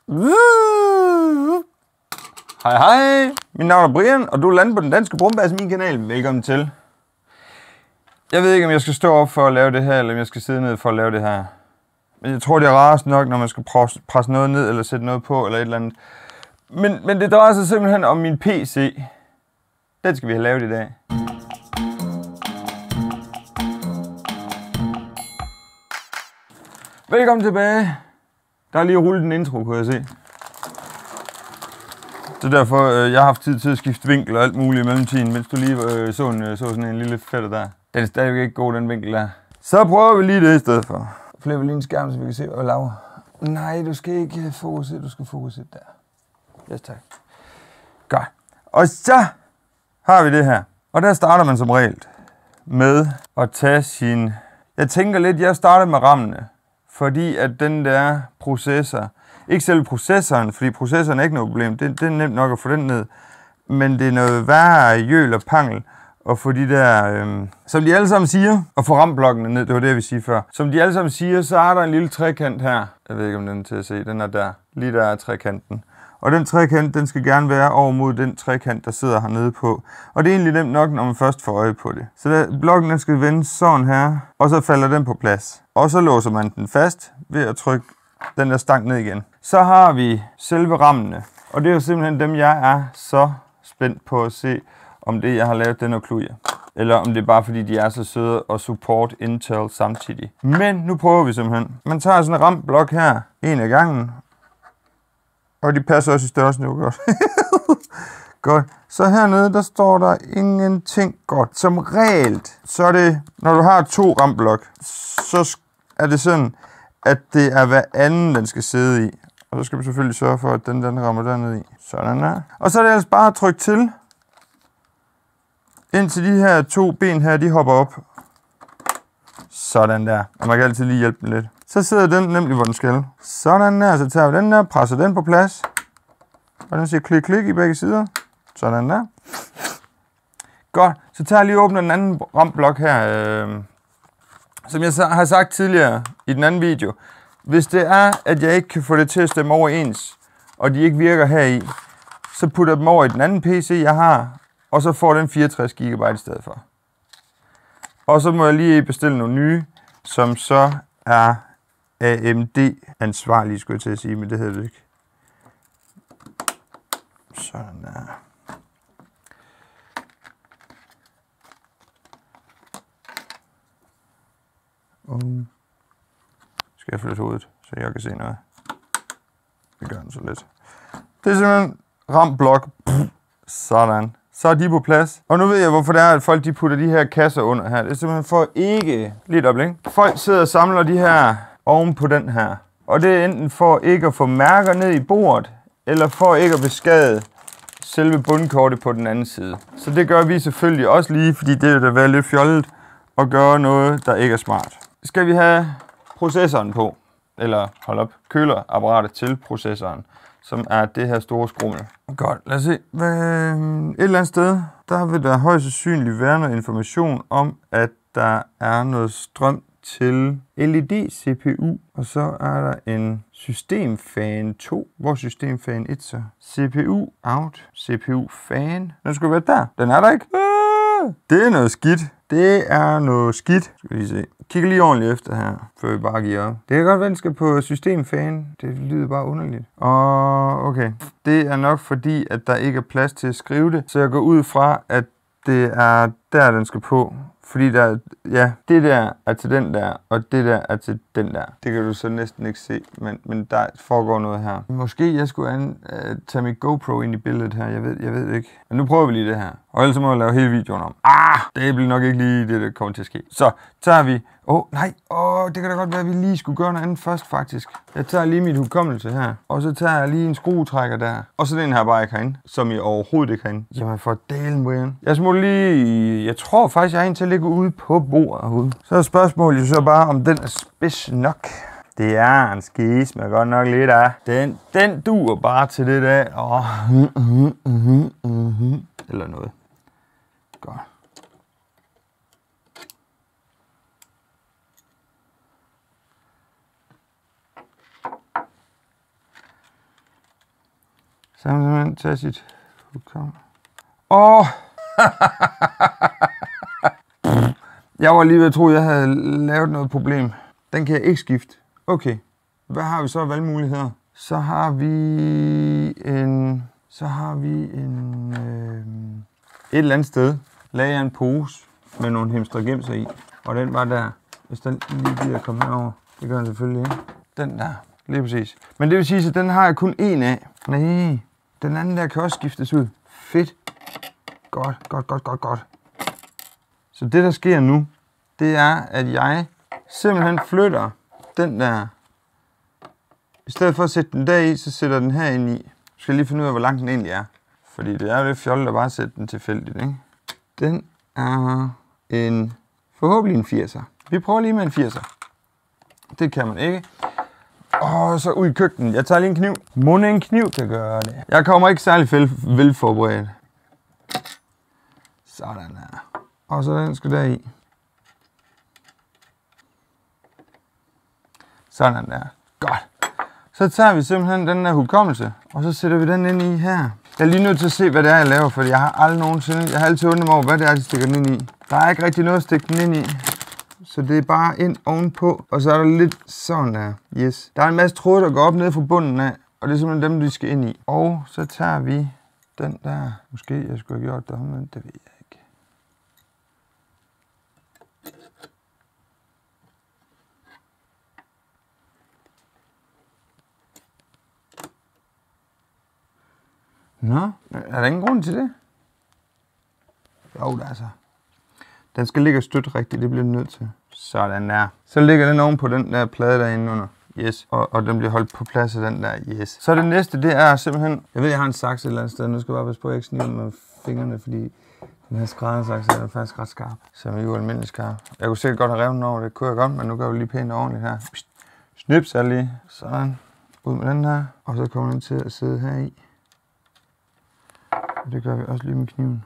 Hej hej, mit navn er Brian, og du er landet på den danske brumbasse min kanal. Velkommen til. Jeg ved ikke, om jeg skal stå op for at lave det her, eller om jeg skal sidde ned for at lave det her. Men jeg tror, det er rarest nok, når man skal presse noget ned, eller sætte noget på, eller et eller andet. Men det drejer sig simpelthen om min PC. Den skal vi have lavet i dag. Velkommen tilbage. Der er lige rullet en intro, kunne jeg se. Det er derfor, jeg har haft tid til at skifte vinkel og alt muligt i mellemtiden, mens du lige så sådan en lille fætter der. Den er stadigvæk ikke god, den vinkel der. Så prøver vi lige det i stedet for. Flipper lige en skærm, så vi kan se, hvad jeg laver. Nej, du skal ikke fokusere, du skal fokusere der. Yes, tak. Godt. Og så har vi det her. Og der starter man som regel med at tage sin... Jeg tænker lidt, jeg starter med rammene. Fordi at den der processor, ikke selv processoren, fordi processoren er ikke noget problem, det er nemt nok at få den ned, men det er noget værre jøl og pangel, og få de der, som de alle sammen siger, og få RAM-blokkene ned, det var det, jeg ville sige før. Som de alle sammen siger, så er der en lille trekant her. Jeg ved ikke, om den er til at se, den er der. Lige der er trekanten. Og den trekant, den skal gerne være over mod den trekant, der sidder hernede på. Og det er egentlig nemt nok, når man først får øje på det. Så der, blokken den skal vende sådan her, og så falder den på plads. Og så låser man den fast ved at trykke den der stang ned igen. Så har vi selve rammene. Og det er jo simpelthen dem, jeg er så spændt på at se, om det, jeg har lavet, den er kludje. Eller om det er bare fordi, de er så søde og support Intel samtidig. Men nu prøver vi simpelthen. Man tager sådan en RAM-blok her, en af gangen. Og de passer også i størrelsen, det var godt. Godt. Så hernede, der står der ingenting godt. Som regel, så er det, når du har 2 RAM-blok, så er det sådan, at det er hver anden, den skal sidde i. Og så skal vi selvfølgelig sørge for, at den rammer dernede i. Sådan der. Og så er det altså bare at trykke til, indtil de her 2 ben her, de hopper op. Sådan der. Og man kan altid lige hjælpe den lidt. Så sidder den nemlig, hvor den skal. Sådan der. Så tager vi den der, presser den på plads. Og den siger klik, klik i begge sider. Sådan der. Godt. Så tager jeg lige og åbner den anden RAM-blok her. Som jeg har sagt tidligere i den anden video. Hvis det er, at jeg ikke kan få det til at stemme overens, og de ikke virker heri, så putter jeg dem over i den anden PC, jeg har, og så får den 64 GB i stedet for. Og så må jeg lige bestille nogle nye, som så er AMD-ansvarlige, skulle jeg til at sige, men det hedder det ikke. Sådan der. Skal jeg flytte hovedet, så jeg kan se noget? Det gør den så lidt. Det er simpelthen RAM-blok. Sådan. Så er de på plads. Og nu ved jeg, hvorfor det er, at folk de putter de her kasser under her. Det er simpelthen for ikke... Lidt op, ikke? Folk sidder og samler de her oven på den her. Og det er enten for ikke at få mærker ned i bordet, eller for ikke at beskade selve bundkortet på den anden side. Så det gør vi selvfølgelig også lige, fordi det vil da være lidt fjollet at gøre noget, der ikke er smart. Skal vi have processoren på, eller hold op, kølerapparatet til processoren, som er det her store skrummel. Godt, lad os se. Et eller andet sted, der vil der højst sandsynligt være noget information om, at der er noget strøm til LED-CPU, og så er der en systemfan 2. Hvor er systemfan 1 så? CPU out, CPU fan. Den skulle være der. Den er der ikke. Det er noget skidt. Det er noget skidt. Skal vi lige se. Kigger lige ordentligt efter her, før vi bare giver op. Det kan godt være, den skal på systemfan. Det lyder bare underligt. Og okay. Det er nok fordi, at der ikke er plads til at skrive det. Så jeg går ud fra, at det er der, den skal på. Fordi der, ja, det der er til den der, og det der er til den der. Det kan du så næsten ikke se, men der foregår noget her. Måske jeg skulle tage mit GoPro ind i billedet her, jeg ved ikke. Men nu prøver vi lige det her. Og ellers må jeg lave hele videoen om. Det bliver nok ikke lige det, der kommer til at ske. Så tager vi... det kan da godt være, at vi lige skulle gøre noget andet først, faktisk. Jeg tager lige mit hukommelse her, og så tager jeg lige en skruetrækker der. Og så den her bare ikke herinde, som jeg overhovedet ikke herinde. Jamen for dalen, Brian. Jeg smutter lige... Jeg tror faktisk, jeg er en til at ligge ude på bordet herude. Så er spørgsmålet jo så bare, om den er spids nok. Det er en skis, men godt nok lidt af. Den duer bare til det der. Eller noget. Godt. Så han simpelthen tager sit hukom. Åh! Jeg var lige ved at tro, at jeg havde lavet noget problem. Den kan jeg ikke skifte. Okay. Hvad har vi så af valgmuligheder? Så har vi et eller andet sted lagde jeg en pose med nogle hemstregemser i. Og den var der. Hvis den lige gider komme herover. Det gør den selvfølgelig ikke. Den der. Lige præcis. Men det vil sige, at den har jeg kun én af. Nej. Den anden der kan også skiftes ud. Fedt. Godt. Så det der sker nu, det er, at jeg simpelthen flytter den der. I stedet for at sætte den der i, så sætter den her ind i. Jeg skal lige finde ud af, hvor lang den egentlig er. Fordi det er jo lidt fjollet at bare sætte den tilfældigt, ikke? Den er forhåbentlig en 80'er. Vi prøver lige med en 80'er. Det kan man ikke. Og så ud i køkkenet. Jeg tager lige en kniv. Mon en kniv kan gøre det. Jeg kommer ikke særlig velforberedt. Sådan her. Og så den skal der i. Sådan der. Godt. Så tager vi simpelthen den der hukommelse, og så sætter vi den ind i her. Jeg er lige nødt til at se, hvad det er, jeg laver, for jeg har altid undret mig over, hvad det er, de stikker den ind i. Der er ikke rigtig noget at stikke den ind i. Så det er bare ind ovenpå, og så er der lidt sådan der. Yes. Der er en masse tråde, der går op ned fra bunden af, og det er simpelthen dem, de skal ind i. Og så tager vi den der. Måske jeg skulle have gjort det, men det ved jeg ikke. Nå, er der ingen grund til det? Jo, der er så. Den skal ligge stødt rigtigt, det bliver den nødt til. Sådan der. Så ligger den oven på den der plade derinde under. Yes. Og den bliver holdt på plads af den der. Yes. Så det næste, det er simpelthen. Jeg ved, jeg har en saks et eller andet sted. Nu skal jeg bare passe på, at jeg ikke sniver med fingrene, fordi den her skræddersaks er faktisk ret skarp. Som er jo almindelig skarp. Jeg kunne sikkert godt have revet den over, det kunne jeg godt, men nu gør vi lige pænt ordentligt her. Snips er lige. Sådan. Ud med den her. Og så kommer den til at sidde her i. Det gør vi også lige med kniven.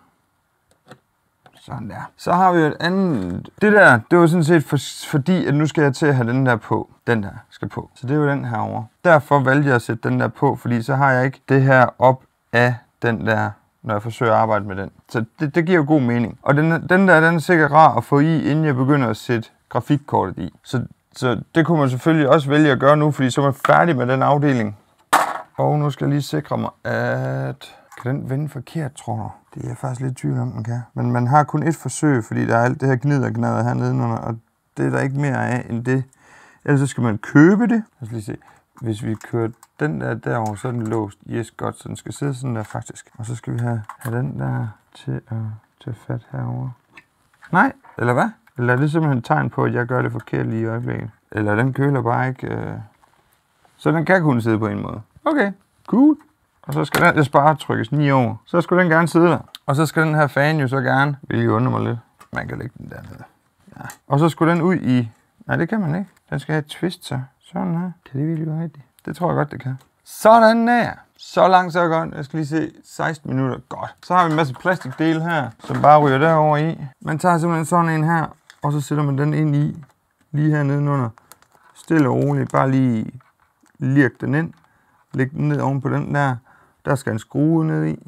Sådan der. Så har vi et andet. Det der, det var sådan set fordi, at nu skal jeg til at have den der på. Den der skal på. Så det er jo den her over. Derfor valgte jeg at sætte den der på, fordi så har jeg ikke det her op af den der, når jeg forsøger at arbejde med den. Så det giver jo god mening. Og den der, den er sikkert rar at få i, inden jeg begynder at sætte grafikkortet i. Så det kunne man selvfølgelig også vælge at gøre nu, fordi så er man færdig med den afdeling. Og nu skal jeg lige sikre mig, at kan den vende forkert, tror du? Det er jeg faktisk lidt i tvivl om, den kan. Men man har kun et forsøg, fordi der er alt det her gnader hernede under, og det er der ikke mere af end det. Ellers så skal man købe det. Lad os lige se. Hvis vi kører den der derover, så er den låst. Yes, godt, så den skal sidde sådan der faktisk. Og så skal vi have den der til at tage fat herover. Nej, eller hvad? Eller er det simpelthen et tegn på, at jeg gør det forkert lige i øjeblikket? Eller den køler bare ikke. Så den kan kun sidde på en måde. Okay, cool. Og så skal den bare trykkes 9 over. Så skulle den gerne sidde der. Og så skal den her fan jo så gerne, hvilket undrer mig lidt. Man kan lægge den dernede. Ja. Og så skulle den ud i. Nej, det kan man ikke. Den skal have et twist så. Sådan her. Kan det virkelig være rigtigt? Det tror jeg godt, det kan. Sådan der. Så langt, så godt. Jeg skal lige se 16 minutter. Godt. Så har vi en masse plastikdele her, som bare ryger derover i. Man tager simpelthen sådan en her, og så sætter man den ind i. Lige her nedenunder. Stille og roligt. Bare lige lirke den ind. Læg den ned oven på den der. Der skal en skrue ned i.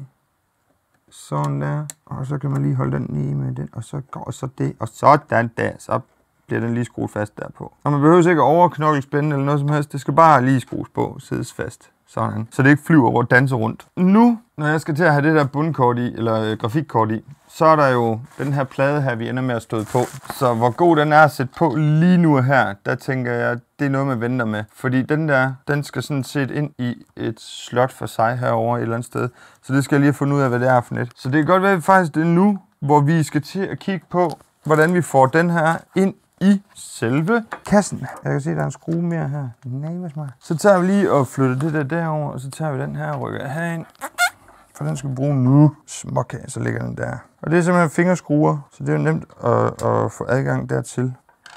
Sådan der. Og så kan man lige holde den nede med den. Og så går så det. Og sådan der. Så bliver den lige skruet fast derpå. Og man behøver ikke at overknokkelspænde eller noget som helst. Det skal bare lige skrues på. Siddes fast. Sådan. Så det ikke flyver over og danser rundt. Nu, når jeg skal til at have det der bundkort i, eller grafikkort i, så er der jo den her plade her, vi ender med at støde på. Så hvor god den er at sætte på lige nu her, der tænker jeg, det er noget, man venter med. Fordi den der, den skal sådan set ind i et slot for sig herovre et eller andet sted. Så det skal jeg lige have fundet ud af, hvad det er for net. Så det kan godt være faktisk det er nu, hvor vi skal til at kigge på, hvordan vi får den her ind i selve kassen. Jeg kan se, der er en skrue mere her. Nej, hvor smart. Så tager vi lige og flytter det der derover, og så tager vi den her og rykker herind. For den skal vi bruge nu. Småkage, så ligger den der. Og det er simpelthen fingerskruer, så det er jo nemt at få adgang dertil.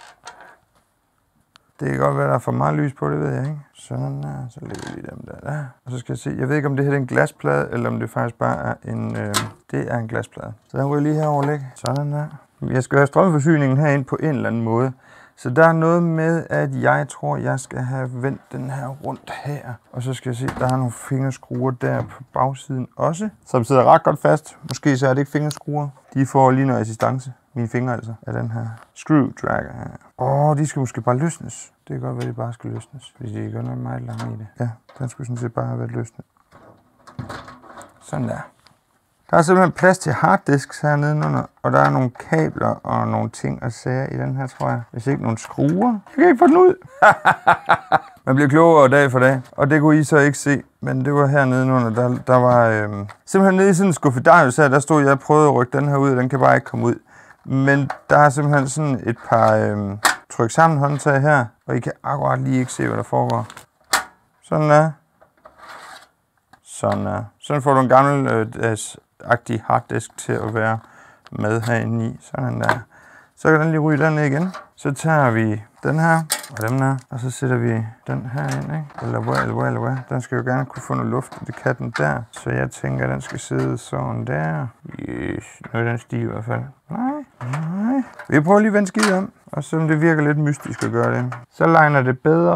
Det kan godt være, der er for meget lys på, det ved jeg ikke. Sådan der, så lægger vi dem der. Og så skal jeg se, jeg ved ikke, om det her er en glasplade, eller om det faktisk bare er en, det er en glasplade. Så den ryger lige herover ligge. Sådan der. Jeg skal have strømforsyningen herind på en eller anden måde. Så der er noget med, at jeg tror, jeg skal have vendt den her rundt her. Og så skal jeg se, der er nogle fingerskruer der på bagsiden også, som sidder ret godt fast. Måske så er det ikke fingerskruer. De får lige noget assistance. Mine fingre altså, af den her screwdriver her. De skal måske bare løsnes. Det kan godt være, at de bare skal løsnes, fordi de gør noget meget langt i det. Ja, den skulle sådan set bare have været løsnet. Sådan der. Der er simpelthen plads til harddisks hernede under, og der er nogle kabler og nogle ting og sager i den her, tror jeg. Hvis ikke nogle skruer. Jeg kan ikke få den ud. Man bliver klogere dag for dag, og det kunne I så ikke se. Men det var hernede under, der var simpelthen nede i sådan en skuffedarius her, der stod jeg og prøvede at rykke den her ud, og den kan bare ikke komme ud. Men der er simpelthen sådan et par tryk sammen håndtag her, og I kan akkurat lige ikke se, hvad der foregår. Sådan der. Sådan der. Sådan får du en gammel agtig harddisk til at være med herinde i. Sådan der. Så kan den lige ryge derned igen. Så tager vi den her og den her, og så sætter vi den her ind, ikke? Eller hvad. Den skal jo gerne kunne få noget luft, og det kan den der. Så jeg tænker, at den skal sidde sådan der. Yes, nu er den stiv i hvert fald. Nej. Vi prøver lige at vende skide om, og så det virker lidt mystisk at gøre det. Så liner det bedre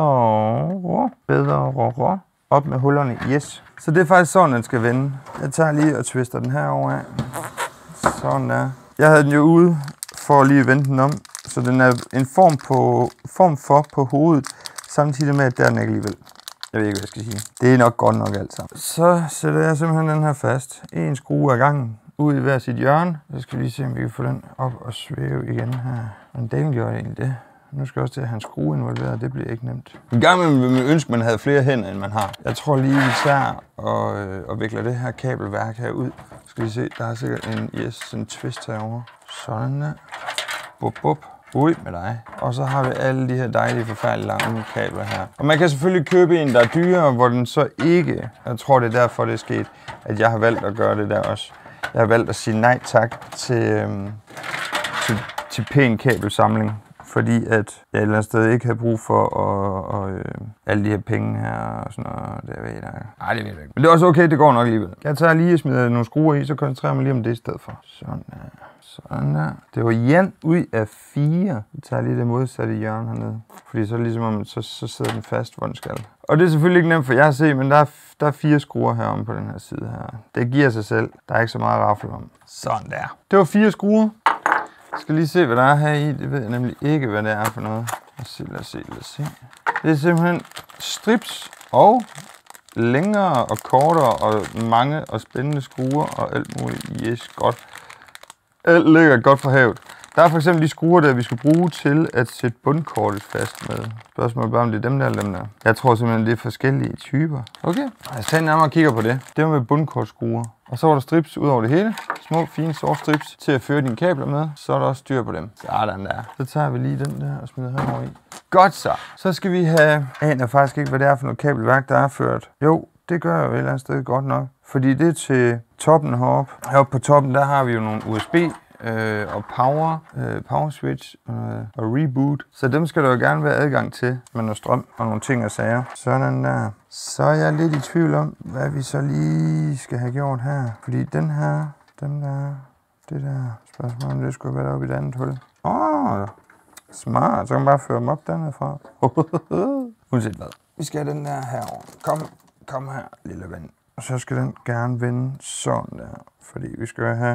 op med hullerne. Yes. Så det er faktisk sådan, den skal vende. Jeg tager lige og twister den her over af. Sådan der. Jeg havde den jo ude for lige at vende den om, så den er en form for på hovedet, samtidig med, at der er den ikke alligevel. Jeg ved ikke, hvad jeg skal sige. Det er nok godt nok alt sammen. Så sætter jeg simpelthen den her fast. En skrue ad gangen, ud i hver sit hjørne. Så skal vi lige se, om vi kan få den op og svæve igen her. Men den gjorde egentlig det. Nu skal jeg også til at have en skrue involveret, det bliver ikke nemt. En gang vil man ønske, at man havde flere hænder, end man har. Jeg tror lige, vi tager og vikler det her kabelværk her ud. Skal vi se, der er sikkert en twist herovre. Sådan der. Bup. Ud med dig. Og så har vi alle de her dejlige, forfærdelige lange kabler her. Og man kan selvfølgelig købe en, der er dyrere, hvor den så ikke... Jeg tror, det er derfor, det er sket, at jeg har valgt at gøre det der også. Jeg har valgt at sige nej tak til pæn kabelsamling. Fordi at jeg et eller andet sted ikke har brug for alle de her penge her og sådan noget. Det ved jeg ikke. Nej, det ved jeg ikke. Men det er også okay, det går nok alligevel. Jeg tager lige og smider nogle skruer i, så koncentrerer jeg mig lige om det i stedet for. Sådan der. Sådan der. Det var igen ud af 4. Jeg tager lige det modsatte hjørne hernede. Fordi så er det ligesom om, så sidder den fast, hvor den skal. Og det er selvfølgelig ikke nemt for jer at se, men der er 4 skruer heromme på den her side her. Det giver sig selv. Der er ikke så meget raffel om. Sådan der. Det var 4 skruer. Jeg skal lige se, hvad der er her i. Det ved jeg nemlig ikke, hvad det er for noget. Lad os se. Det er simpelthen strips og længere og kortere og mange og spændende skruer og alt muligt. Yes, godt. Alt ligger godt for havet. Der er for eksempel de skruer, der vi skal bruge til at sætte bundkortet fast med. Spørgsmålet bare, om det er dem der eller dem der. Jeg tror simpelthen, det er forskellige typer. Okay, jeg tager nærmere og kigger på det. Det var med bundkortskruer. Og så var der strips ud over det hele. Små, fine strips til at føre dine kabler med. Så er der også styr på dem. Sådan der. Så tager vi lige den der og smider herover i. Godt så. Så skal vi have... Jeg aner faktisk ikke, hvad det er for noget kabelværk, der er ført. Jo, det gør jeg jo et eller andet sted godt nok. Fordi det er til toppen heroppe. Heroppe på toppen, der har vi jo nogle USB og power switch og reboot. Så dem skal der jo gerne være adgang til med noget strøm og nogle ting og sager. Sådan der. Så er jeg lidt i tvivl om, hvad vi så lige skal have gjort her. Fordi den her, det der spørgsmål, om det skulle være deroppe i det andet hul. Smart. Så kan man bare føre dem op dernede fra. Uanset hvad. Vi skal have den der herover. Kom her, lille ven. Og så skal den gerne vende sådan der. Fordi vi skal have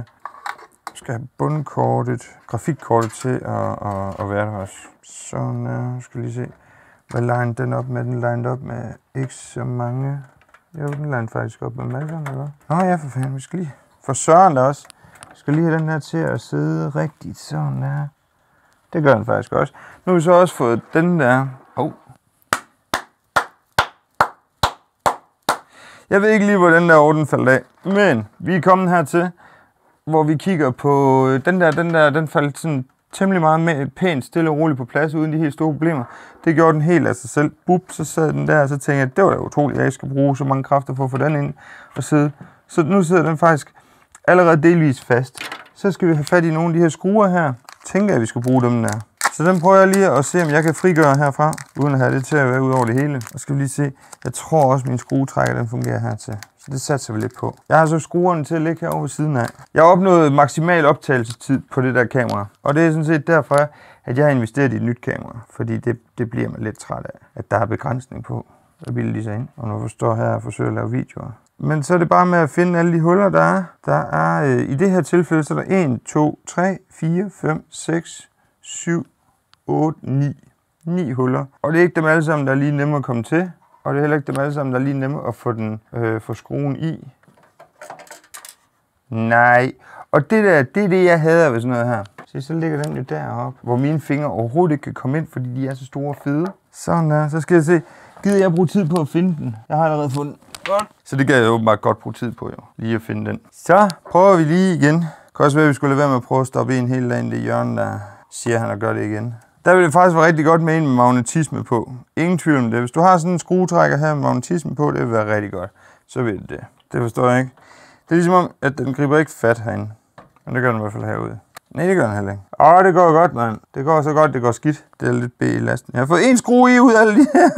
bundkortet, grafikkortet til at være der også. Sådan der. Skal lige se. Hvad line den op med? Den lined op med ikke så mange. Jo, den lined faktisk op med malkerne, eller hvad? Ja, for fanden. Vi skal lige for søren der også. Vi skal lige have den her til at sidde rigtigt sådan der. Det gør den faktisk også. Nu har vi så også fået den der. Jeg ved ikke lige, hvor den der orden faldt af. Men vi er kommet hertil, hvor vi kigger på den faldt sådan temmelig meget med pænt, stille og roligt på plads, uden de helt store problemer. Det gjorde den helt af sig selv. Bup, så sad den der, og så tænkte jeg, det var da utroligt, at jeg skal bruge så mange kræfter for at få den ind og sidde. Så nu sidder den faktisk allerede delvis fast. Så skal vi have fat i nogle af de her skruer her. Tænker jeg, at vi skal bruge dem der. Så den prøver jeg lige at se, om jeg kan frigøre herfra, uden at have det til at være ud over det hele. Og skal vi lige se. Jeg tror også, at min skruetrækker den fungerer hertil. Så det satser vi lidt på. Jeg har så skruerne til at ligge herovre ved siden af. Jeg har opnået maksimal optagelsestid på det der kamera. Og det er sådan set derfor, at jeg har investeret i et nyt kamera. Fordi det bliver man lidt træt af, at der er begrænsning på. Jeg vil lige så ind. Og nu forstår her og forsøger at lave videoer. Men så er det bare med at finde alle de huller, der er. Der er i det her tilfælde, så er der 1, 2, 3, 4, 5, 6, 7, 8, 9. 9 huller. Og det er ikke dem alle sammen, der er lige nemme at komme til. Og det er heller ikke dem alle sammen, der er lige nemme at få skruen i. Nej. Og det er det, jeg hader ved sådan noget her. Se, så ligger den jo deroppe, hvor mine fingre overhovedet ikke kan komme ind, fordi de er så store og fede. Sådan der. Så skal jeg se. Gider jeg bruge tid på at finde den? Jeg har allerede fundet den. Godt. Så det gad jeg åbenbart godt bruge tid på, jo. Lige at finde den. Så prøver vi lige igen. Det kan også være, at vi skulle lade være med at prøve at stoppe en helt derinde i det hjørne, der siger han og gør det igen. Der vil det faktisk være rigtig godt med en med magnetisme på. Ingen tvivl om det. Hvis du har sådan en skruetrækker her med magnetisme på, det vil være rigtig godt. Så vil det. Det forstår jeg ikke. Det er ligesom om, at den griber ikke fat herinde. Men det gør den i hvert fald herude. Nej, det gør den heller ikke. Det går godt, mand. Det går så godt, det går skidt. Det er lidt B i lasten. Jeg har fået en skrue i ud af alle de her.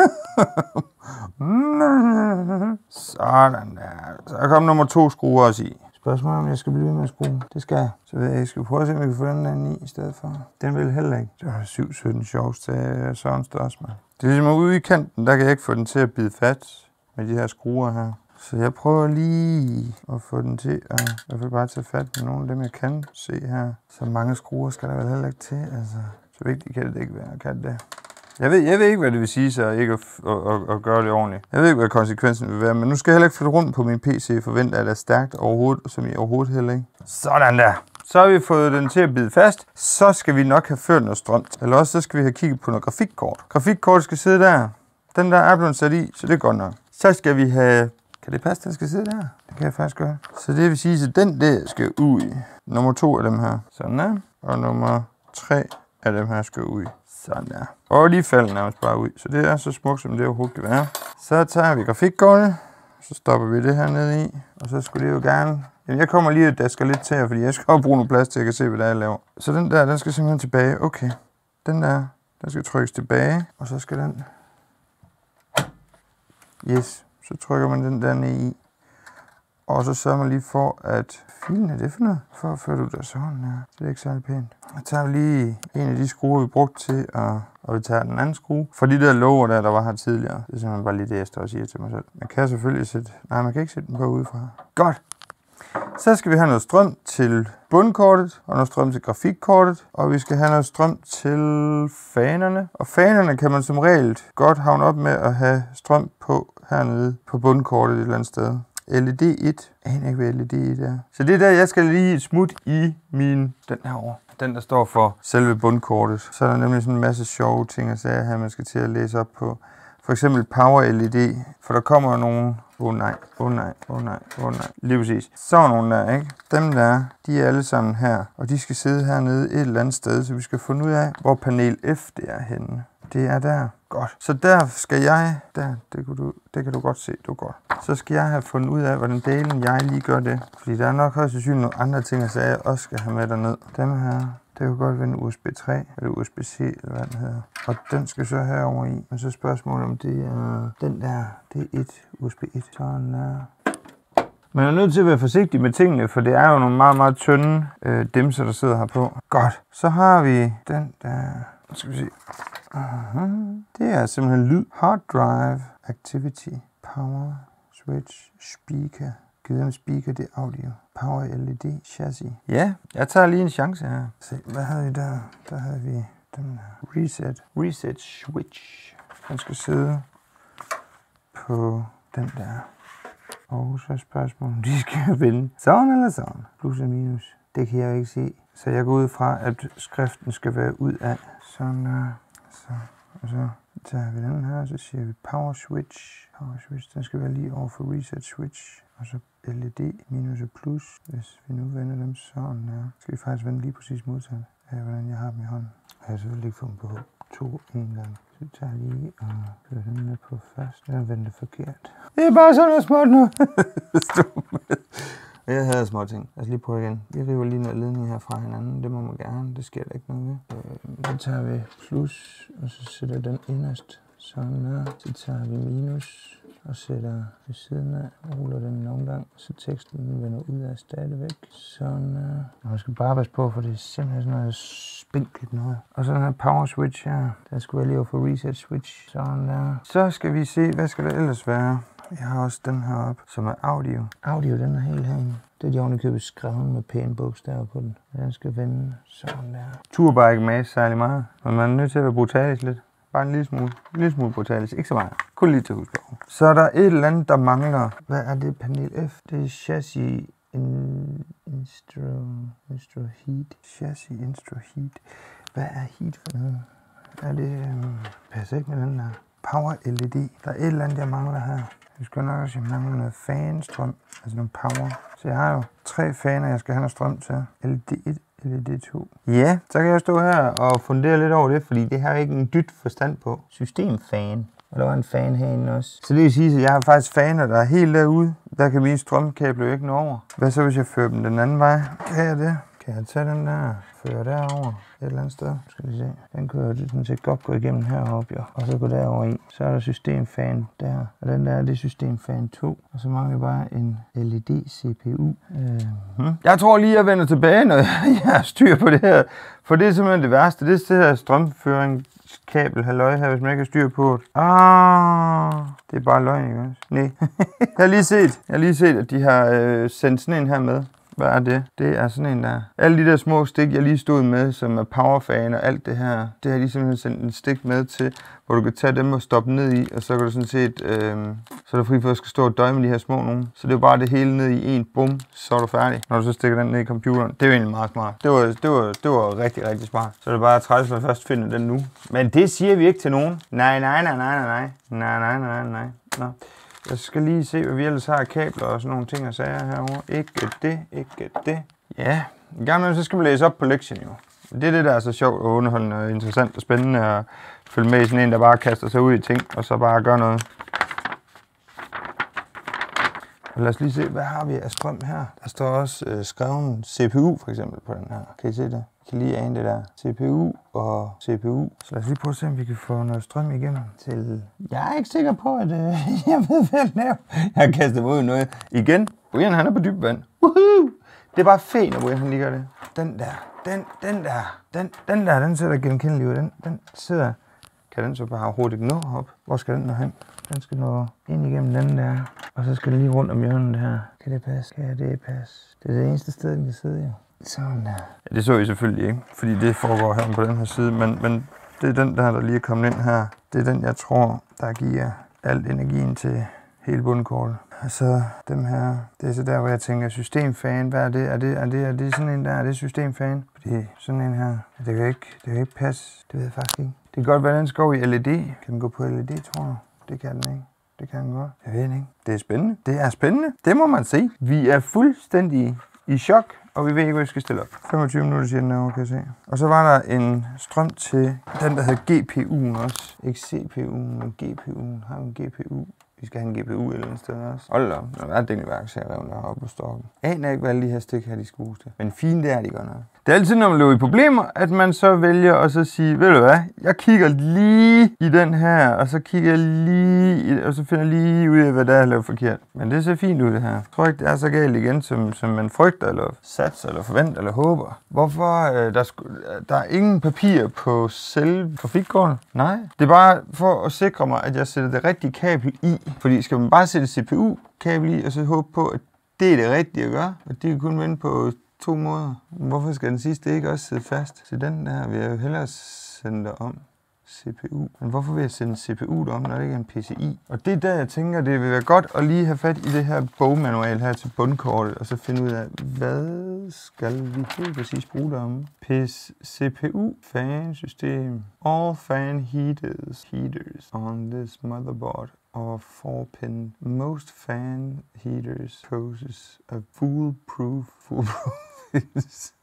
Sådan der. Så er kommet nummer 2 skruer også i. Spørgsmålet om jeg skal blive ved med at skrue. Det skal jeg. Så ved jeg skal prøve at se, om jeg kan få den der i stedet for. Den vil heller ikke. Det var 7-17 sjovs til sådan størrelse, mand. Det er ligesom ude i kanten, der kan jeg ikke få den til at bide fat med de her skruer her. Så jeg prøver lige at få den til at i hvert fald bare tage fat med nogle af dem, jeg kan se her. Så mange skruer skal der vel heller ikke til, altså. Så vigtigt kan det ikke være, kan det? Jeg ved ikke, hvad det vil sige så ikke at gøre det ordentligt. Jeg ved ikke, hvad konsekvensen vil være, men nu skal jeg heller ikke flytte rundt på min PC forvente, at det er stærkt overhovedet, som I overhovedet heller ikke. Sådan der. Så har vi fået den til at bide fast. Så skal vi nok have ført noget strøm. Eller også så skal vi have kigget på noget grafikkort. Grafikkortet skal sidde der. Den der er blevet sat i, så det er godt nok. Så skal vi have... Kan det passe, den skal sidde der? Det kan jeg faktisk gøre. Så det vil sige, at den der skal ud i. Nummer 2 af dem her. Sådan der. Og nummer 3 af dem her skal ud i. Sådan der. Og de falder nærmest bare ud. Så det er så smukt, som det overhovedet kan være. Så tager vi grafikkortet. Så stopper vi det her ned i. Og så skulle det jo gerne... Jamen, jeg kommer lige og dasker lidt til her, fordi jeg skal jo bruge noget plads til, at jeg kan se, hvad der er, jeg laver. Så den der, den skal simpelthen tilbage. Okay. Den der, den skal trykkes tilbage. Og så skal den... Yes. Så trykker man den der ned i. Og så sørger man lige for, at filen er det for noget. For at føre det ud af sådan her. Det er ikke særlig pænt. Jeg tager lige en af de skruer, vi brugte til, og vi tager den anden skrue. For de der låger der var her tidligere. Det er simpelthen bare lige det, jeg står og siger til mig selv. Man kan selvfølgelig sætte... Nej, man kan ikke sætte den på udefra. Godt. Så skal vi have noget strøm til bundkortet, og noget strøm til grafikkortet, og vi skal have noget strøm til fanerne. Og fanerne kan man som regel godt havne op med at have strøm på hernede på bundkortet et eller andet sted. LED 1. Jeg aner ikke, hvad LED 1 er. Så det er der, jeg skal lige et smut i den herovre. Den, der står for selve bundkortet. Så er der nemlig sådan en masse sjove ting at sige her, man skal til at læse op på. For eksempel Power LED, for der kommer nogle... nej. Lige præcis. Sådan nogle der, ikke? Dem der, de er alle sammen her, og de skal sidde hernede et eller andet sted, så vi skal finde ud af, hvor panel F det er henne. Det er der. Godt. Så der skal jeg... det kan du godt se, du godt. Så skal jeg have fundet ud af, hvordan delen jeg lige gør det. Fordi der er nok højst sandsynligt nogle andre ting, så jeg også skal have med derned. Dem her... Det kunne godt være en USB 3 eller USB-C eller hvad den hedder. Og den skal så herover i. Men så spørgsmålet om det er den der. Det er USB 1. Sådan der. Man er nødt til at være forsigtig med tingene, for det er jo nogle meget, meget tynde dimser, der sidder her på. Godt. Så har vi den der. Skal vi se. Det er simpelthen lyd. Hard drive activity. Power switch speaker. Givet speaker, det er audio. Power LED chassis. Ja, jeg tager lige en chance her. Se, hvad havde vi der? Der havde vi den her. Reset switch. Den skal sidde på den der. Og så er spørgsmålet, om de skal vende sådan eller sådan. Plus og minus. Det kan jeg ikke se. Så jeg går ud fra, at skriften skal være ud af. Sådan der. Så. Og så tager vi den her, så siger vi power switch. Power switch, den skal være lige over for reset switch. Og så LED minus og plus, hvis vi nu vender dem sådan her. Skal vi faktisk vende lige præcis modsat af, hvordan jeg har dem i hånden. Jeg har selvfølgelig ikke fået dem på 2 en gang. Så jeg tager lige og kører den ned på først. Jeg vender det forkert. Det er bare sådan noget småt nu. Jeg havde små ting. Lad os lige prøve igen. Vi river lige noget ledning her fra hinanden. Det må man gerne. Det sker der ikke noget ved. Så tager vi plus, og så sætter den inderst. Sådan der. Så tager vi minus og sætter ved siden af. Ruller den en omgang, så teksten vender ud af stadigvæk. Sådan der. Og man skal bare passe på, for det er simpelthen sådan noget spinkelt noget. Og så den her power switch her. Der skulle jeg lige over for reset switch. Sådan der. Så skal vi se, hvad skal der ellers være. Jeg har også den her op, som er audio. Audio, den er helt herinde. Det er de ovenikøbet skrevet med pæne bogstaver på den. Den skal vende sådan der. Tur bare ikke med særlig meget, men man er nødt til at være brutalis lidt. Bare en lille smule brutalis. Ikke så meget. Kun lige til at huske på. Så er der et eller andet, der mangler. Hvad er det? Panel F. Det er chassis instro heat. Chassis instro heat. Hvad er heat for noget? Er det... passer ikke med den der. Power LED. Der er et eller andet, jeg mangler her. Jeg skal nok også mangler noget fanstrøm. Altså noget power. Så jeg har jo 3 faner, jeg skal have noget strøm til. LED1, LED2. Ja, så kan jeg stå her og fundere lidt over det, fordi det har jeg ikke en dyt forstand på. Systemfan. Og der var en fan herinde også. Så det vil sige, at jeg har faktisk faner, der er helt derude. Der kan mine strømkabler jo ikke nå over. Hvad så, hvis jeg fører dem den anden vej? Kan jeg det? Kan jeg tage den der, føre derover et eller andet sted? Skal vi se. Den kunne jo sådan set godt gå igennem heroppe, jo. Og så gå derover i. Så er der systemfan der. Og den der, det er systemfan 2. Og så mangler vi bare en LED CPU. Jeg tror lige, jeg vender tilbage, når jeg har styr på det her. For det er simpelthen det værste. Det er det her strømføringskabel, halløj her, hvis man ikke har styr på det. Det er bare løgn, ikke også? Nej. Jeg har lige set, at de har sendt sådan en her med. Hvad er det? Det er sådan en der. Alle de der små stik, jeg lige stod med, som er powerfan og alt det her, det har de simpelthen sendt en stik med til, hvor du kan tage dem og stoppe ned i, og så kan du sådan set, så er du fri for at skal stå og døje med de her små nogen. Så det er jo bare det hele ned i en bum, så er du færdig, når du så stikker den ned i computeren. Det er jo egentlig meget smart. Det var rigtig, rigtig smart. Så er det bare træls, at man først finder den nu. Men det siger vi ikke til nogen. Nej. Nå. Jeg skal lige se, hvad vi ellers har af kabler og sådan nogle ting og sager herovre. Ikke det. Ja, i gang med, så skal man læse op på lektien jo. Det er det, der er så sjovt og underholdende og interessant og spændende at følge med i sådan en, der bare kaster sig ud i ting og så bare gør noget. Og lad os lige se, hvad har vi af strøm her? Der står også skrevet CPU for eksempel på den her. Kan I se det? I kan lige ane det der. CPU og CPU. Så lad os lige prøve at se, om vi kan få noget strøm igennem til... Jeg er ikke sikker på, at jeg ved, hvad jeg laver. Jeg har kastet mig ud i noget. Igen, Brian han er på dyb vand. Woohoo! Det er bare fedt, når Brian han lige gør det. Den der, den sidder genkendelig ud. Den sidder... Kan den så bare hurtigt nå op? Hvor skal den nå hen? Den skal nå ind igennem den der. Og så skal den lige rundt om hjørnet her. Kan det passe? Kan det passe? Det er det eneste sted, den kan sidde, jo. Sådan der. Ja, det så I selvfølgelig ikke, fordi det foregår her på den her side. Men det er den der lige er kommet ind her. Det er den, jeg tror, der giver al energien til hele bundkortet. Og så dem her, det er så der, hvor jeg tænker, systemfan, hvad er det? Er det sådan en der? Er det systemfan? Fordi sådan en her, det kan ikke passe. Det ved jeg faktisk ikke. Det kan godt være, den skal gå i LED. Kan den gå på LED, tror jeg? Det kan den ikke. Det kan den godt. Jeg ved ikke. Det er spændende. Det er spændende. Det må man se. Vi er fuldstændig i chok, og vi ved ikke, hvad vi skal stille op. 25 minutter siger den herovre, kan jeg se. Og så var der en strøm til den, der hedder GPU'en også. Ikke CPU'en, men GPU'en. Har vi en GPU? Vi skal have en GPU et eller andet sted også. Hold da, der er dængelværk, så jeg rev deroppe på stokken. Aner ikke, hvad alle de her stik her, de skal bruges til. Men fint det er de godt nok. Det er altid, når man løber i problemer, at man så vælger at så sige, ved du hvad, jeg kigger lige i den her, og så kigger jeg lige i, og så finder jeg lige ud af, hvad der er lavet forkert. Men det ser fint ud det her. Jeg tror ikke, det er så galt igen, som man frygter, eller satser, eller forventer, eller håber. Hvorfor der er ingen papir på selve trafikkortet? Nej. Det er bare for at sikre mig, at jeg sætter det rigtige kabel i. Fordi skal man bare sætte CPU-kabel i, og så håbe på, at det er det rigtige at gøre, og det kan kun vende på 2 måder. Hvorfor skal den sidste ikke også sidde fast? Så den der vil jeg jo hellere sende der om. CPU. Men hvorfor vil jeg sende CPU om, når det ikke er en PCI? Og det er der, jeg tænker, det vil være godt at lige have fat i det her bogmanual her til bundkortet, og så finde ud af, hvad skal vi helt præcis bruge det om? CPU, fan system, all fan heaters on this motherboard or 4-pin. Most fan heaters poses a foolproof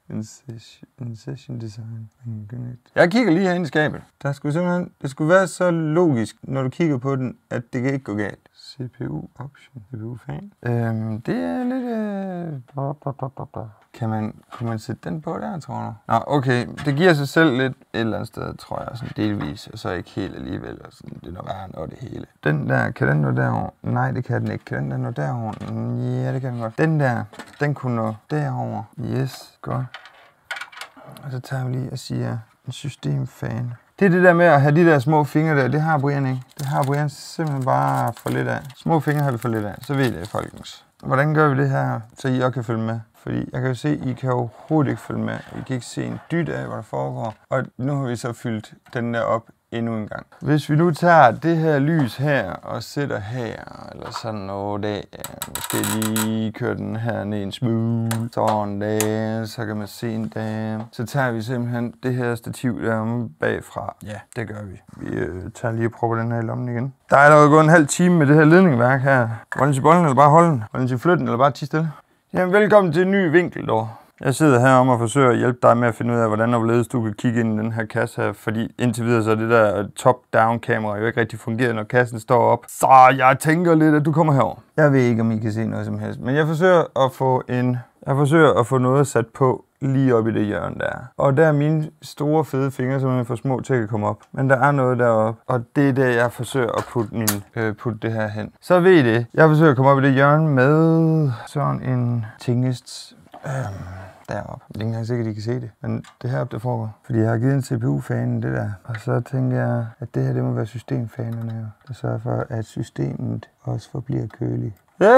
Session design. Jeg kigger lige herinde i skabet. Der skulle simpelthen, det skulle være så logisk, når du kigger på den, at det kan ikke gå galt. CPU option, CPU fan. Det er lidt... Kunne man sætte den på der, tror jeg? Nå, okay. Det giver sig selv lidt et eller andet sted, tror jeg, sådan delvis, og så ikke helt alligevel, og sådan, det er nok værre noget det hele. Den der, kan den nå derover? Nej, det kan den ikke. Kan den der nå derover? Ja, det kan den godt. Den der, den kunne nå derover. Yes, godt. Og så tager vi lige og siger en systemfan. Det er det der med at have de der små fingre der, det har Brian ikke. Det har Brian simpelthen bare for lidt af. Små fingre har vi for lidt af, så ved det, folkens. Hvordan gør vi det her, så I også kan følge med? Fordi jeg kan jo se, I kan overhovedet ikke følge med. I kan ikke se en dyt af, hvad der foregår. Og nu har vi så fyldt den der op endnu en gang. Hvis vi nu tager det her lys her og sætter her, eller sådan noget der, måske lige kører den her ned en smule, sådan der, så kan man se en der. Så tager vi simpelthen det her stativ der bagfra. Ja, det gør vi. Vi tager lige og prøver den her i lommen igen. Der er allerede gået en halv time med det her ledningværk her. Hvordan til bolden, eller bare holde den? Hvordan til flytte den, eller bare tige stille? Jamen, velkommen til en ny vinkel, dog. Jeg sidder her om og forsøger at hjælpe dig med at finde ud af, hvordan og hvorledes du kan kigge ind i den her kasse her, fordi indtil videre så er det der top-down kamera jo ikke rigtig fungeret, når kassen står op. Så jeg tænker lidt, at du kommer herover. Jeg ved ikke, om I kan se noget som helst, men jeg forsøger at få noget sat på lige op i det hjørne der. Og der er mine store fede fingre, som er for små til at komme op. Men der er noget deroppe, og det er der, jeg forsøger at putte det her hen. Så ved I det. Jeg forsøger at komme op i det hjørne med sådan en tingest deroppe. Det er ikke engang sikkert, at I kan se det, men det heroppe, der foregår. Fordi jeg har givet en CPU-fanen det der. Og så tænker jeg, at det her, det må være systemfanerne, der sørger for, at systemet også forbliver køligt. Ja.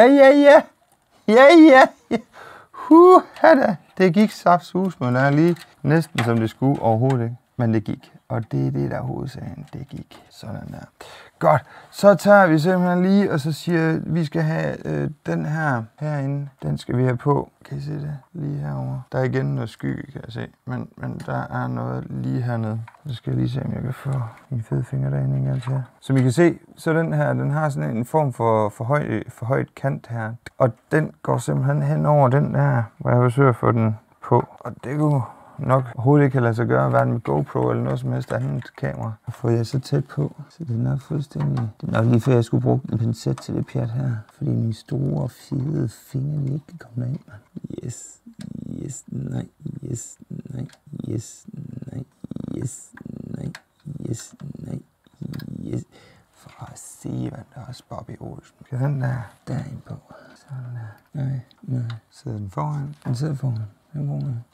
Da. Det gik saftsus, men der er lige næsten som det skulle overhovedet ikke. Men det gik. Og det er det, der er hovedsagen. Det gik. Sådan der. Godt. Så tager vi simpelthen lige, og så siger at vi skal have den her herinde. Den skal vi have på. Kan I se det? Lige herovre. Der er igen noget skygge, kan jeg se. Men der er noget lige hernede. Så skal jeg lige se, om jeg kan få min fede finger derinde en gang til. Som I kan se, så den her, den har sådan en form for højt kant her. Og den går simpelthen hen over den der, hvor jeg forsøger at få den på. Og det kunne nok overhovedet ikke kan lade sig gøre, hverken med GoPro eller noget som helst andet kamera. Og får jeg så tæt på, så det er nok fuldstændig... Det er nok lige før jeg skulle bruge en pincet til det pjat her. Fordi mine store, fede fingre lige ikke kan komme derind. Yes, nej, yes, nej, yes, nej, yes, nej, yes, nej, yes. For at se, hvad der er Bobby Olsen. Skal den der derinde på? Sådan der. Nej. Sidder den foran? Den sidder foran. Den bruger jeg.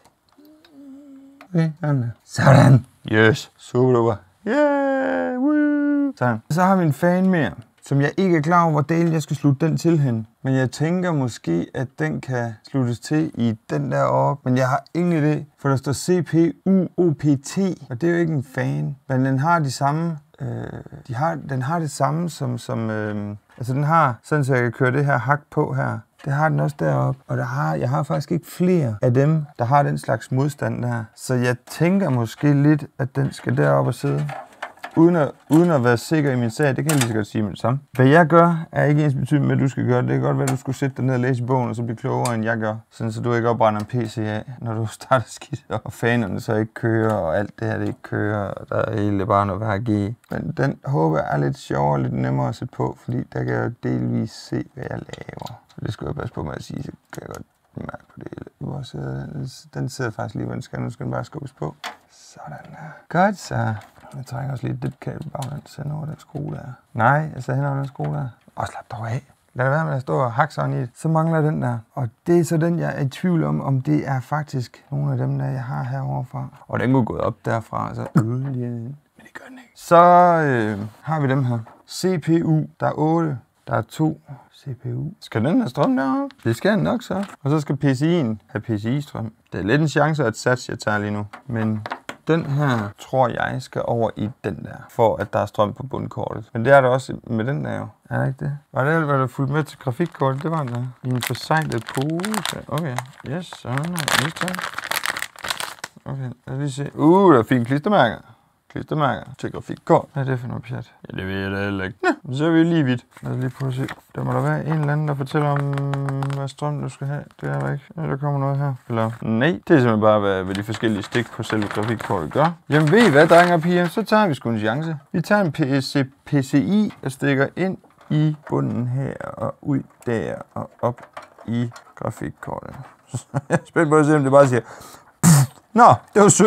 Okay, sådan. Yes, super duper. Yeah, woo. Sådan. Så har vi en fan mere, som jeg ikke er klar over, hvor del jeg skal slutte den til hen. Men jeg tænker måske, at den kan sluttes til i den der oppe. Men jeg har ingen idé, for der står CPU OPT, og det er jo ikke en fan. Men den har de samme... den har det samme som altså den har, sådan så jeg kan køre det her hak på her. Det har den også deroppe, og jeg har faktisk ikke flere af dem, der har den slags modstand der. Så jeg tænker måske lidt, at den skal deroppe og sidde. Uden at være sikker i min sag, det kan jeg lige så godt sige med det samme. Hvad jeg gør, er ikke ens betydning med, at du skal gøre det. Det kan godt være, at du skulle sætte dig ned og læse i bogen, og så blive klogere, end jeg gør. Sådan, så du ikke opbrænder en PC af, når du starter skidt, og fanerne så ikke kører, og alt det her det ikke kører, og der er egentlig bare noget værd at give. Men den håber jeg er lidt sjovere og lidt nemmere at sætte på, fordi der kan jeg jo delvis se, hvad jeg laver. Så det skulle jeg passe på med at sige, så kan jeg godt mærke på det hele. Den sidder faktisk lige, hvor den skal. Nu skal den bare skubbes på. Sådan der. Godt så. Jeg trækker også lige det kabel baglæns, så over den skrue der. Nej, jeg sætter hen over den skrue der. Og slap dog af. Lad det være med at stå og hakke sådan i det. Så mangler den der. Og det er så den, jeg er i tvivl om det er faktisk nogle af dem, der jeg har herovre fra. Og den kunne gå op derfra, så men det gør den ikke. Så har vi dem her. CPU, der er 8. Der er 2 CPU. Skal den have strøm deroppe? Det skal den nok så. Og så skal PCI'en have PCI-strøm. Det er lidt en chance at satse, jeg tager lige nu. Men den her, tror jeg, skal over i den der, for at der er strøm på bundkortet. Men det er der også med den der jo. Er det ikke det? Var det alt, hvad der fulgte med til grafikkortet? Det var den der. I en forseglet pose. Okay. Yes, sådan. Yes, tak. Okay, lad os lige se. Der er fine klistermærker. klistermærker til grafikkort. Hvad er det for noget pjat? Ja, det ved jeg da heller ikke. Nå, så er vi lige vidt. Lad os lige prøve at se. Der må der være en eller anden, der fortæller om, hvad strøm du skal have. Det er der ikke. Ja, der kommer noget her. Eller nej, det er simpelthen bare, hvad de forskellige stik på selve grafikkortet gør. Jamen ved I hvad, drenge og piger? Så tager vi sgu en chance. Vi tager en PCI og stikker ind i bunden her og ud der og op i grafikkortet. Jeg er spændt på at se, om det bare siger... Nå, det var 17.000.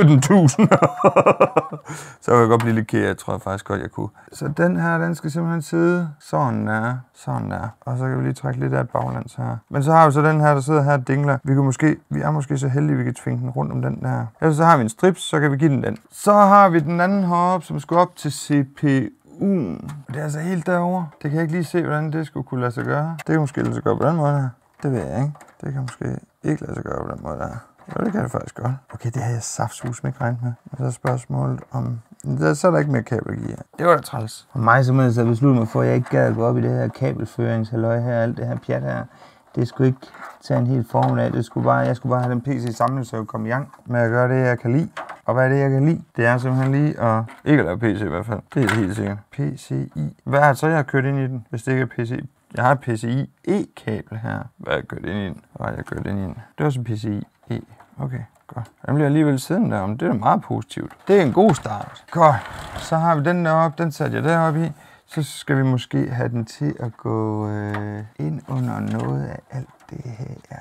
Så vil jeg godt blive lidt ked af, jeg tror faktisk godt, jeg kunne. Så den her, den skal simpelthen sidde sådan der, sådan der. Og så kan vi lige trække lidt af et baglands her. Men så har vi så den her, der sidder her og dingler. Vi er måske så heldige, at vi kan tvinge den rundt om den der. Ellers så har vi en strips, så kan vi give den. Så har vi den anden heroppe, som skal op til CPU'en. Det er altså helt derovre. Det kan jeg ikke lige se, hvordan det skulle kunne lade sig gøre. Det kan måske lade sig gøre på den måde her. Det ved jeg ikke. Det kan måske ikke lade sig gøre på den måde der. Ja, det kan det faktisk godt. Okay, det har jeg saftsus ikke regnet med. Og så er spørgsmålet om... Så er der ikke mere kabel i her. Det var da træls. For mig så må jeg så beslutte mig for, at jeg ikke gad at gå op i det her kabelføringshalløj her, alt det her pjat her. Det skulle ikke tage en hel formel af. Jeg skulle bare have den PC samlet, så jeg kunne komme i gang med at gøre det, jeg kan lide. Og hvad er det, jeg kan lide? Det er simpelthen lige at ikke at lave PC i hvert fald. Det er helt sikkert. PCI. Hvad er det så, jeg har kørt ind i den, hvis det ikke er PCI? Jeg har et PCI E-kabel her. Hvad har jeg kørt ind i den? Hvad har jeg kørt ind i den? Det er også en PCI E. Okay, godt. Den bliver alligevel siddende derom. Det er da meget positivt. Det er en god start. Godt. Så har vi den deroppe. Den satte jeg deroppe i. Så skal vi måske have den til at gå ind under noget af alt det her.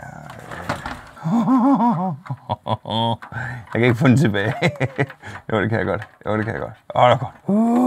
Jeg kan ikke få den tilbage. Jo, det kan jeg godt. Jo, det kan jeg godt. Åh, det er godt.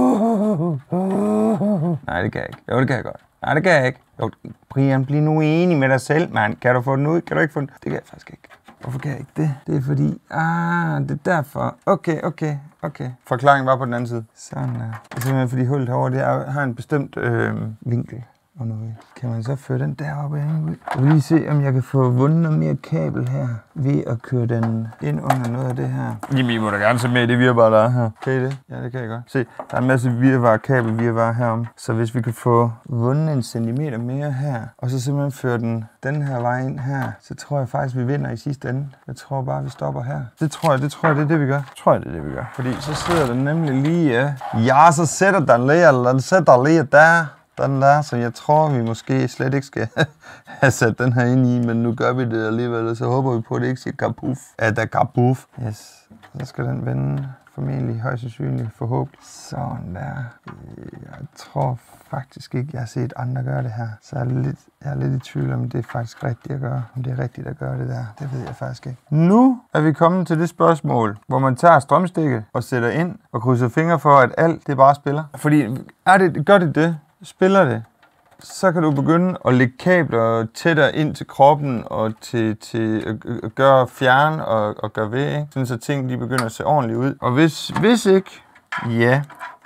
Nej, det kan jeg ikke. Jo, det kan jeg godt. Nej, det kan jeg ikke. Jo, Brian, bliv nu enig med dig selv, mand. Kan du få den ud? Kan du ikke få den? Det kan jeg faktisk ikke. Hvorfor kan jeg ikke det? Det er fordi... det er derfor. Okay. Forklaringen var på den anden side. Sådan der. Det er simpelthen fordi hullet herovre, det har en bestemt vinkel. Og noget. Kan man så føre den deroppe ud? Jeg vil lige se, om jeg kan få vundet noget mere kabel her, ved at køre den ind under noget af det her. Jamen, I må da gerne se med i det virvar, der er her. Kan I det? Ja, det kan jeg godt. Se, der er en masse kabelvirvar herom. Så hvis vi kan få vundet en centimeter mere her, og så simpelthen føre den her vej ind her, så tror jeg faktisk, vi vinder i sidste ende. Jeg tror bare, vi stopper her. Det tror jeg, det er det, vi gør. Fordi så sidder den nemlig lige... Ja, så sætter den lige der. Den der, så jeg tror, vi måske slet ikke skal have sat den her ind i, men nu gør vi det alligevel, så håber vi på, at det ikke siger kapuf. Der er kapuf. Yes. Så skal den vende formentlig, højst sandsynligt, forhåbentlig. Sådan der. Jeg tror faktisk ikke, jeg har set andre gøre det her. Så jeg er lidt i tvivl om, det er faktisk rigtigt at gøre. Om det er rigtigt at gøre det der. Det ved jeg faktisk ikke. Nu er vi kommet til det spørgsmål, hvor man tager strømstikket og sætter ind og krydser fingre for, at alt det bare spiller. Fordi gør det? Spiller det, så kan du begynde at lægge kabler tættere ind til kroppen og til at gøre fjern og gøre ved, ikke? Sådan så ting de begynder at se ordentligt ud. Og hvis ikke, ja,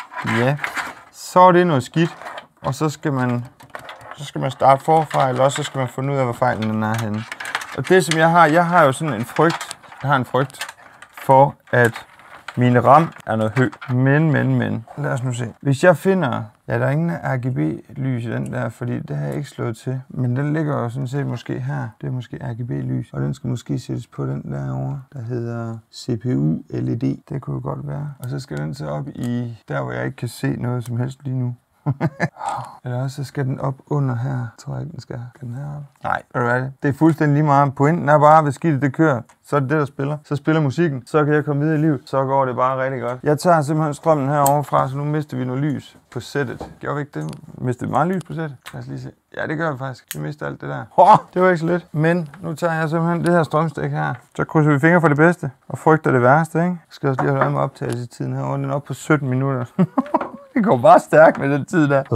så er det noget skidt, og så skal man starte forfra, eller også så skal man finde ud af, hvor fejlen den er henne. Og det som jeg har jo sådan en frygt for, at min RAM er noget høj. Men. Lad os nu se. Hvis jeg finder... Ja, der er ingen RGB-lys i den der, fordi det har jeg ikke slået til. Men den ligger jo sådan set måske her. Det er måske RGB-lys. Og den skal måske sættes på den derovre, der hedder CPU-LED. Det kunne jo godt være. Og så skal den så op i der, hvor jeg ikke kan se noget som helst lige nu. Eller også så skal den op under her. Tror jeg ikke, den skal. Skal den heroppe? Nej, ved du hvad? Det er fuldstændig lige meget. Pointen er bare, hvis skidtet det kører, så er det det, der spiller. Så spiller musikken. Så kan jeg komme videre i livet. Så går det bare rigtig godt. Jeg tager simpelthen strømmen herovre fra, så nu mister vi noget lys på sættet. Gjorde vi ikke det? Mister vi meget lys på sættet? Lad os lige se. Ja, det gør vi faktisk. Vi mister alt det der. Det var ikke så lidt. Men nu tager jeg simpelthen det her strømstik her. Så krydser vi fingre for det bedste. Og frygter det værste, ikke? Jeg skal også lige holde med optagelsetiden herovre. Den er oppe på 17 minutter. Det går bare stærkt med den tid der. Det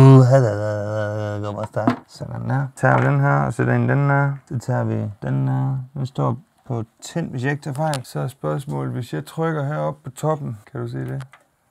går bare stærkt. Sådan der. Tager vi den her og sætter ind den her. Så tager vi den her. Den står på tænd, hvis jeg ikke tager fejl. Så er spørgsmålet, hvis jeg trykker heroppe på toppen. Kan du se det?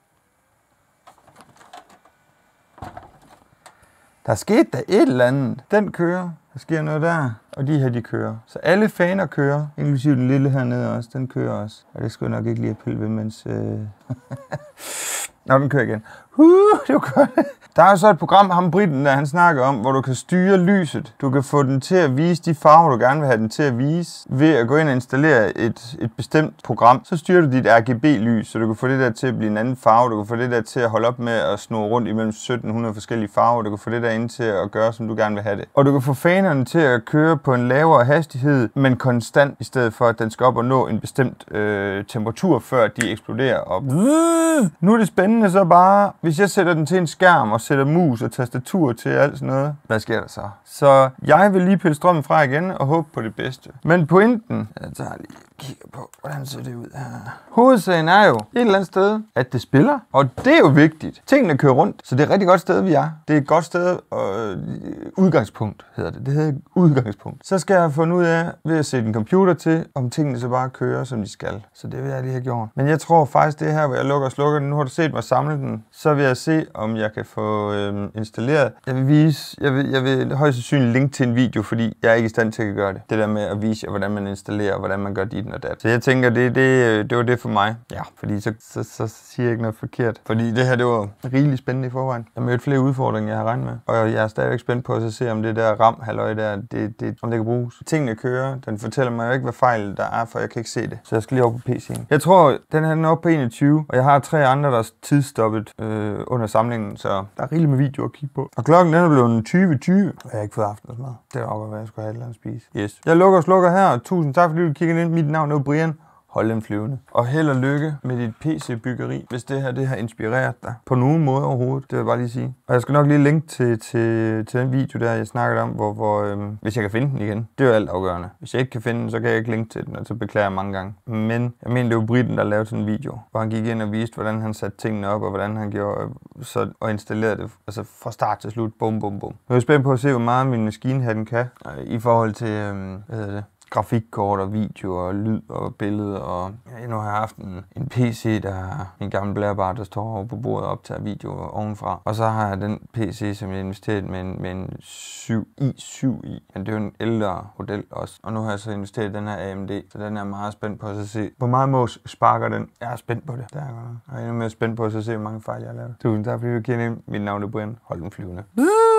Der skete der et eller andet. Den kører. Der sker noget der. Og de her, de kører. Så alle faner kører. Inklusive den lille hernede også. Den kører også. Og det skal jeg nok ikke lige at pille ved, mens... Nå, den kører igen. Det var godt. Der er jo så et program, ham Britten, der han snakker om, hvor du kan styre lyset. Du kan få den til at vise de farver, du gerne vil have den til at vise, ved at gå ind og installere et bestemt program. Så styrer du dit RGB-lys, så du kan få det der til at blive en anden farve. Du kan få det der til at holde op med at snurre rundt imellem 1700 forskellige farver. Du kan få det der ind til at gøre, som du gerne vil have det. Og du kan få fanerne til at køre på en lavere hastighed, men konstant, i stedet for at den skal op og nå en bestemt temperatur, før de eksploderer op. Nu er det spændende så bare, hvis jeg sætter den til en skærm og sætter mus og tastatur til alt sådan noget, hvad sker der så? Så jeg vil lige pille strømmen fra igen og håbe på det bedste. Men pointen, jeg tager lige kigger på, hvordan ser det ud her. Hovedsagen er jo et eller andet sted, at det spiller, og det er jo vigtigt. Tingene kører rundt, så det er et rigtig godt sted, vi er. Det er et godt sted, udgangspunkt hedder det. Det hedder udgangspunkt. Så skal jeg have fundet ud af, ved at sætte en computer til, om tingene så bare kører, som de skal. Så det vil jeg lige have gjort. Men jeg tror faktisk, det her, hvor jeg lukker og slukker den, nu har du set mig samle den, så vil jeg se, om jeg kan få installeret. Jeg vil højst sandsynligt linke til en video, fordi jeg er ikke i stand til at gøre det. Det der med at vise jer, hvordan man installerer, og hvordan man gør dit og dat. Så jeg tænker, det var det for mig. Ja, fordi så siger jeg ikke noget forkert. Fordi det her, det var rigeligt spændende i forvejen. Jeg mødte flere udfordringer, jeg har regnet med. Og jeg er stadigvæk spændt på at se, om det der RAM-halløj der, om det kan bruges. Tingene kører. Den fortæller mig jo ikke, hvad fejl der er, for jeg kan ikke se det. Så jeg skal lige over på PC'en. Jeg tror, den her er oppe på 21, og jeg har 3 andre, der er tidsstoppet under samlingen, så der er rigeligt med video at kigge på. Og klokken den er blevet 20:20. Jeg har ikke fået aftensmad. Det er nok, hvad jeg skulle have et eller andet at spise. Yes. Jeg lukker og slukker her, og tusind tak, fordi du kigger ind. Mit navn er Brian. Hold den flyvende. Og held og lykke med dit PC-byggeri, hvis det her har inspireret dig på nogen måde overhovedet. Det vil jeg bare lige sige. Og jeg skal nok lige linke til den video der, jeg snakkede om, hvor hvis jeg kan finde den igen. Det er jo alt afgørende. Hvis jeg ikke kan finde den, så kan jeg ikke linke til den, og så beklager jeg mange gange. Men jeg mener, det var Britten, der lavede sådan en video, hvor han gik ind og viste, hvordan han satte tingene op, og hvordan han gjorde og installerede det, altså fra start til slut. Bum, bum, bum. Jeg er spændt på at se, hvor meget min maskine her den kan, i forhold til, hvad hedder det? Grafikkort og video og lyd og billede, og nu har jeg haft en PC, der er en gammel blærebar, der står over på bordet og optager video ovenfra. Og så har jeg den PC, som jeg investeret med en 7i7 i, men det er jo en ældre model også. Og nu har jeg så investeret i den her AMD, så den er jeg meget spændt på at se, hvor meget mås sparker den. Jeg er spændt på det. Jeg er endnu mere spændt på at se, hvor mange fejl jeg har lavet. Tusind tak, fordi du kender ind. Mit navn er Brian. Hold den flyvende.